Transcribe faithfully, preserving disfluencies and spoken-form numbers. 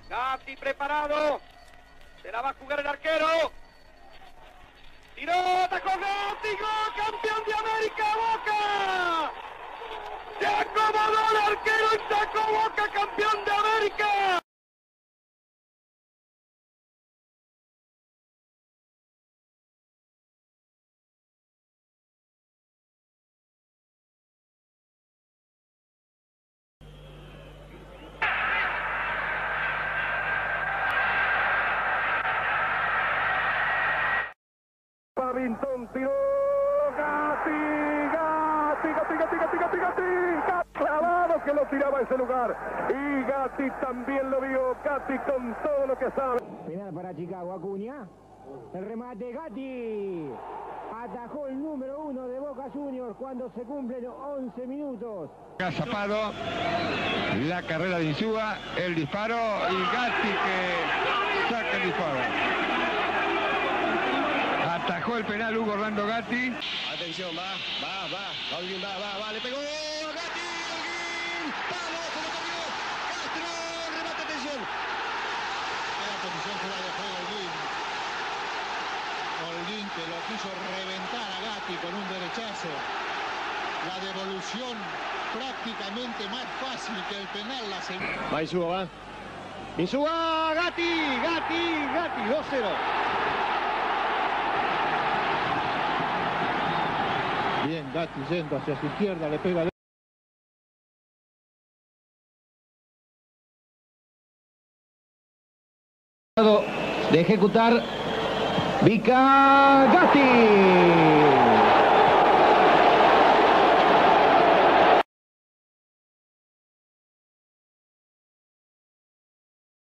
Gatti preparado. Se la va a jugar el arquero. Tiró, atacó Gatti, gol, campeón de América, Boca. Se acomodó el arquero y sacó Boca, campeón de América. Pavintón tiró, Gatti, Gatti, Gatti, Gatti, Gatti, Gatti, Gatti, clavado que lo tiraba a ese lugar. Y Gatti también lo vio, Gatti con todo lo que sabe. Penal para Chicago, Acuña. El remate, Gatti. Atajó el número uno de Boca Juniors cuando se cumplen once minutos. Zapado, la carrera de Insúa, el disparo y Gatti que saca el disparo. Atajó el penal Hugo Orlando Gatti. Atención, va, va, va, Holguín va, va, va, le pegó, Gatti, Holguín, vamos, se lo comió, Castro, remate, atención. Era posición fuera de juego Holguín. Holguín que lo quiso reventar a Gatti con un derechazo. La devolución prácticamente más fácil que el penal. La va Insúa, va. Insúa, Gatti, Gatti, Gatti, dos cero. Bien, Gatti yendo hacia su izquierda, le pega. De ejecutar Vica Gatti.